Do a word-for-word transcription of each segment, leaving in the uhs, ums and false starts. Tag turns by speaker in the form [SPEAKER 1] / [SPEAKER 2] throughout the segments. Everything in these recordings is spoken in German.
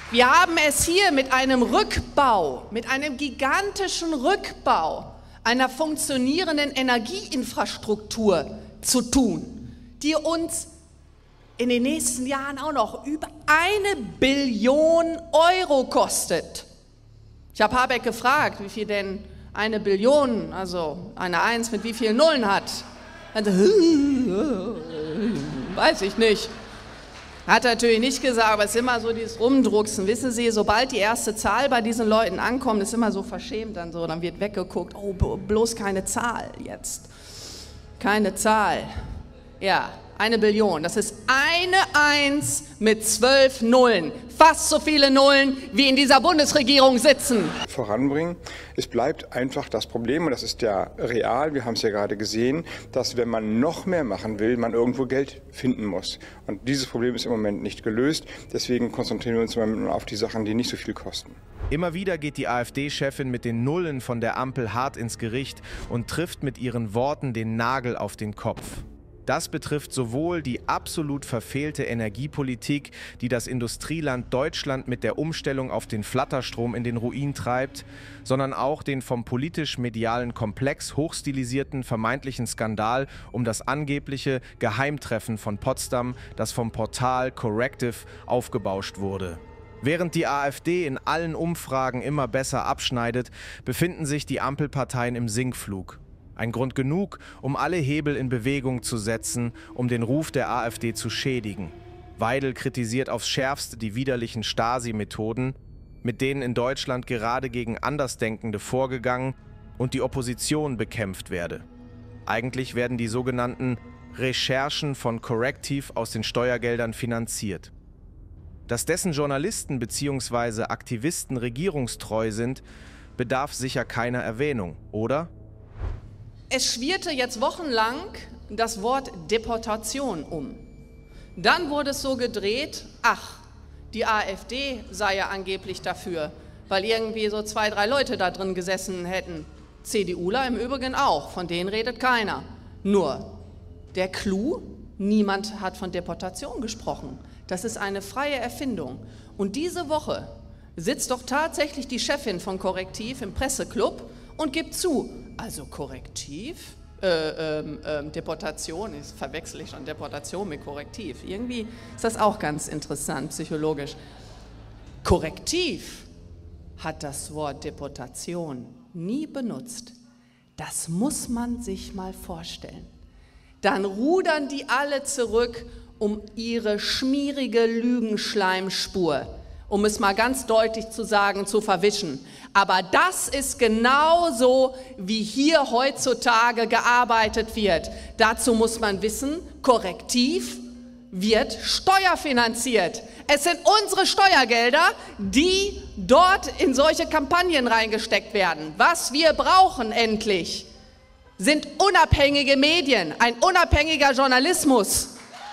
[SPEAKER 1] Wir haben es hier mit einem Rückbau, mit einem gigantischen Rückbau einer funktionierenden Energieinfrastruktur zu tun, die uns in den nächsten Jahren auch noch über eine Billion Euro kostet. Ich habe Habeck gefragt, wie viel denn eine Billion, also eine Eins mit wie vielen Nullen hat. Also, weiß ich nicht. Hat er natürlich nicht gesagt, aber es ist immer so dieses Rumdrucksen. Wissen Sie, sobald die erste Zahl bei diesen Leuten ankommt, ist immer so verschämt dann so, dann wird weggeguckt, oh, bloß keine Zahl jetzt. Keine Zahl. Ja, eine Billion. Das ist eine Eins mit zwölf Nullen. Fast so viele Nullen, wie in dieser Bundesregierung sitzen.
[SPEAKER 2] Voranbringen. Es bleibt einfach das Problem, und das ist ja real, wir haben es ja gerade gesehen, dass wenn man noch mehr machen will, man irgendwo Geld finden muss. Und dieses Problem ist im Moment nicht gelöst. Deswegen konzentrieren wir uns mal auf die Sachen, die nicht so viel kosten.
[SPEAKER 3] Immer wieder geht die AfD-Chefin mit den Nullen von der Ampel hart ins Gericht und trifft mit ihren Worten den Nagel auf den Kopf. Das betrifft sowohl die absolut verfehlte Energiepolitik, die das Industrieland Deutschland mit der Umstellung auf den Flatterstrom in den Ruin treibt, sondern auch den vom politisch-medialen Komplex hochstilisierten vermeintlichen Skandal um das angebliche Geheimtreffen von Potsdam, das vom Portal Corrective aufgebauscht wurde. Während die AfD in allen Umfragen immer besser abschneidet, befinden sich die Ampelparteien im Sinkflug. Ein Grund genug, um alle Hebel in Bewegung zu setzen, um den Ruf der AfD zu schädigen. Weidel kritisiert aufs Schärfste die widerlichen Stasi-Methoden, mit denen in Deutschland gerade gegen Andersdenkende vorgegangen und die Opposition bekämpft werde. Eigentlich werden die sogenannten Recherchen von Corrective aus den Steuergeldern finanziert. Dass dessen Journalisten bzw. Aktivisten regierungstreu sind, bedarf sicher keiner Erwähnung, oder?
[SPEAKER 1] Es schwirrte jetzt wochenlang das Wort Deportation um. Dann wurde es so gedreht, ach, die AfD sei ja angeblich dafür, weil irgendwie so zwei, drei Leute da drin gesessen hätten. CDUler im Übrigen auch, von denen redet keiner. Nur, der Clou, niemand hat von Deportation gesprochen. Das ist eine freie Erfindung. Und diese Woche sitzt doch tatsächlich die Chefin von Corrective im Presseclub und gibt zu, also Korrektiv, äh, ähm, ähm, Deportation, ich verwechsel ich schon Deportation mit Korrektiv. Irgendwie ist das auch ganz interessant, psychologisch. Korrektiv hat das Wort Deportation nie benutzt. Das muss man sich mal vorstellen. Dann rudern die alle zurück um ihre schmierige Lügenschleimspur, um es mal ganz deutlich zu sagen, zu verwischen. Aber das ist genauso, wie hier heutzutage gearbeitet wird. Dazu muss man wissen, Korrektiv wird steuerfinanziert. Es sind unsere Steuergelder, die dort in solche Kampagnen reingesteckt werden. Was wir brauchen endlich, sind unabhängige Medien, ein unabhängiger Journalismus.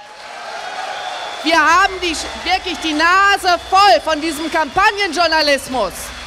[SPEAKER 1] Wir haben die, wirklich die Nase voll von diesem Kampagnenjournalismus.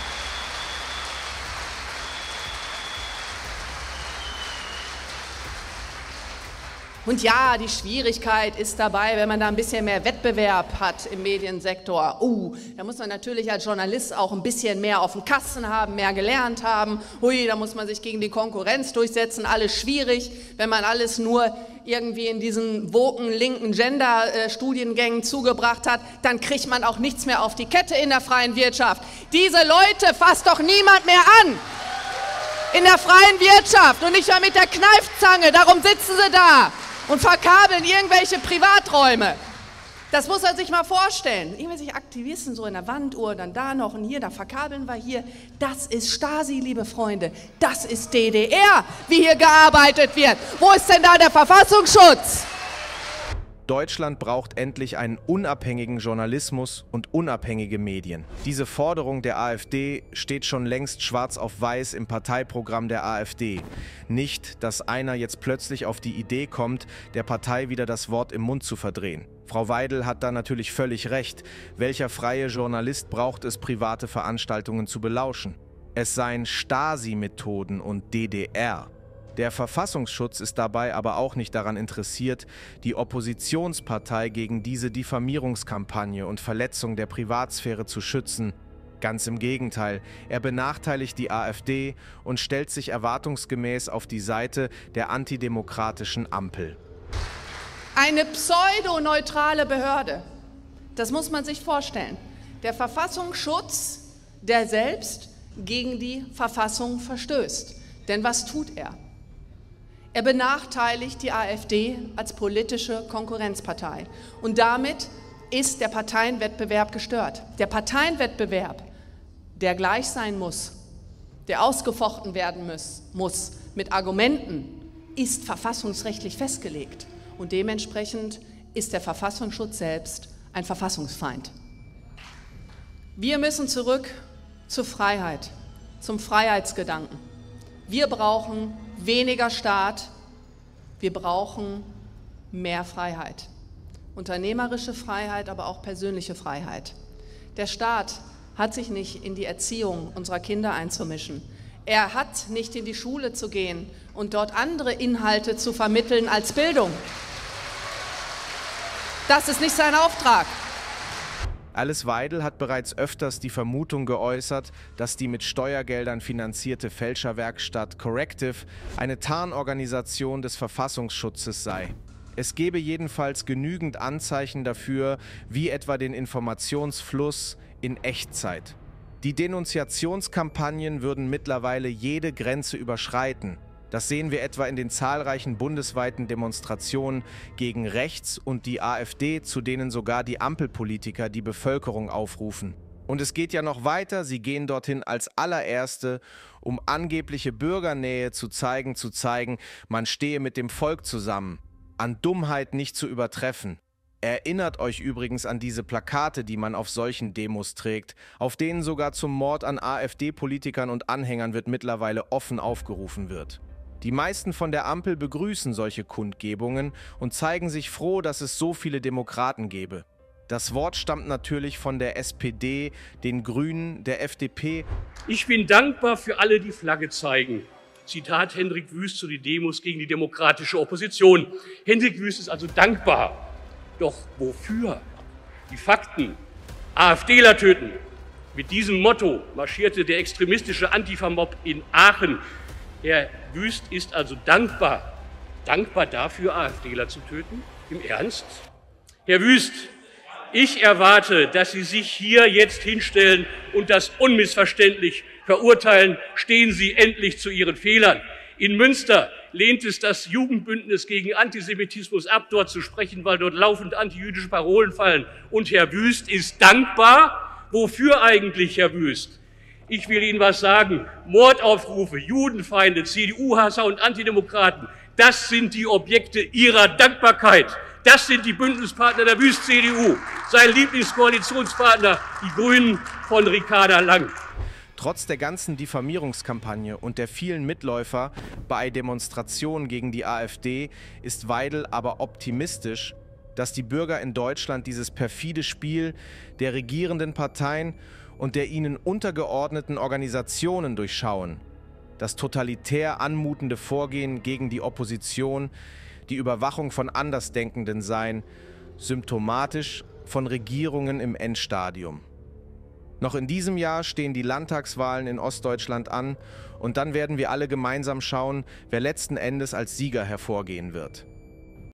[SPEAKER 1] Und ja, die Schwierigkeit ist dabei, wenn man da ein bisschen mehr Wettbewerb hat im Mediensektor. Uh, da muss man natürlich als Journalist auch ein bisschen mehr auf dem Kasten haben, mehr gelernt haben. Hui, da muss man sich gegen die Konkurrenz durchsetzen, alles schwierig, wenn man alles nur irgendwie in diesen woken linken Gender-Studiengängen zugebracht hat, dann kriegt man auch nichts mehr auf die Kette in der freien Wirtschaft. Diese Leute fasst doch niemand mehr an in der freien Wirtschaft und nicht mehr mit der Kneifzange, darum sitzen sie da und verkabeln irgendwelche Privaträume. Das muss man sich mal vorstellen. Irgendwelche Aktivisten so in der Wanduhr, dann da noch und hier, da verkabeln wir hier. Das ist Stasi, liebe Freunde. Das ist D D R, wie hier gearbeitet wird. Wo ist denn da der Verfassungsschutz?
[SPEAKER 3] Deutschland braucht endlich einen unabhängigen Journalismus und unabhängige Medien. Diese Forderung der AfD steht schon längst schwarz auf weiß im Parteiprogramm der AfD. Nicht, dass einer jetzt plötzlich auf die Idee kommt, der Partei wieder das Wort im Mund zu verdrehen. Frau Weidel hat da natürlich völlig recht. Welcher freie Journalist braucht es, private Veranstaltungen zu belauschen? Es seien Stasi-Methoden und D D R. Der Verfassungsschutz ist dabei aber auch nicht daran interessiert, die Oppositionspartei gegen diese Diffamierungskampagne und Verletzung der Privatsphäre zu schützen. Ganz im Gegenteil, er benachteiligt die AfD und stellt sich erwartungsgemäß auf die Seite der antidemokratischen Ampel.
[SPEAKER 1] Eine pseudoneutrale Behörde, das muss man sich vorstellen. Der Verfassungsschutz, der selbst gegen die Verfassung verstößt. Denn was tut er? Er benachteiligt die AfD als politische Konkurrenzpartei. Und damit ist der Parteienwettbewerb gestört. Der Parteienwettbewerb, der gleich sein muss, der ausgefochten werden muss, muss mit Argumenten, ist verfassungsrechtlich festgelegt. Und dementsprechend ist der Verfassungsschutz selbst ein Verfassungsfeind. Wir müssen zurück zur Freiheit, zum Freiheitsgedanken. Wir brauchen weniger Staat, wir brauchen mehr Freiheit. Unternehmerische Freiheit, aber auch persönliche Freiheit. Der Staat hat sich nicht in die Erziehung unserer Kinder einzumischen. Er hat nicht in die Schule zu gehen und dort andere Inhalte zu vermitteln als Bildung. Das ist nicht sein Auftrag.
[SPEAKER 3] Alice Weidel hat bereits öfters die Vermutung geäußert, dass die mit Steuergeldern finanzierte Fälscherwerkstatt Corrective eine Tarnorganisation des Verfassungsschutzes sei. Es gebe jedenfalls genügend Anzeichen dafür, wie etwa den Informationsfluss in Echtzeit. Die Denunziationskampagnen würden mittlerweile jede Grenze überschreiten. Das sehen wir etwa in den zahlreichen bundesweiten Demonstrationen gegen rechts und die AfD, zu denen sogar die Ampelpolitiker die Bevölkerung aufrufen. Und es geht ja noch weiter, sie gehen dorthin als allererste, um angebliche Bürgernähe zu zeigen, zu zeigen, man stehe mit dem Volk zusammen. An Dummheit nicht zu übertreffen. Erinnert euch übrigens an diese Plakate, die man auf solchen Demos trägt, auf denen sogar zum Mord an AfD-Politikern und Anhängern wird mittlerweile offen aufgerufen wird. Die meisten von der Ampel begrüßen solche Kundgebungen und zeigen sich froh, dass es so viele Demokraten gebe. Das Wort stammt natürlich von der S P D, den Grünen, der F D P.
[SPEAKER 4] Ich bin dankbar für alle, die Flagge zeigen. Zitat Hendrik Wüst zu den Demos gegen die demokratische Opposition. Hendrik Wüst ist also dankbar. Doch wofür? Die Fakten. AfDler töten. Mit diesem Motto marschierte der extremistische Antifa-Mob in Aachen. Herr Wüst ist also dankbar. Dankbar dafür, AfDler zu töten? Im Ernst? Herr Wüst, ich erwarte, dass Sie sich hier jetzt hinstellen und das unmissverständlich verurteilen. Stehen Sie endlich zu Ihren Fehlern. In Münster lehnt es das Jugendbündnis gegen Antisemitismus ab, dort zu sprechen, weil dort laufend antijüdische Parolen fallen. Und Herr Wüst ist dankbar. Wofür eigentlich, Herr Wüst? Ich will Ihnen was sagen. Mordaufrufe, Judenfeinde, C D U-Hasser und Antidemokraten, das sind die Objekte Ihrer Dankbarkeit. Das sind die Bündnispartner der Wüst-C D U. Sein Lieblingskoalitionspartner, die Grünen von Ricarda Lang.
[SPEAKER 3] Trotz der ganzen Diffamierungskampagne und der vielen Mitläufer bei Demonstrationen gegen die AfD ist Weidel aber optimistisch, dass die Bürger in Deutschland dieses perfide Spiel der regierenden Parteien und der ihnen untergeordneten Organisationen durchschauen. Das totalitär anmutende Vorgehen gegen die Opposition, die Überwachung von Andersdenkenden seien, symptomatisch von Regierungen im Endstadium. Noch in diesem Jahr stehen die Landtagswahlen in Ostdeutschland an und dann werden wir alle gemeinsam schauen, wer letzten Endes als Sieger hervorgehen wird.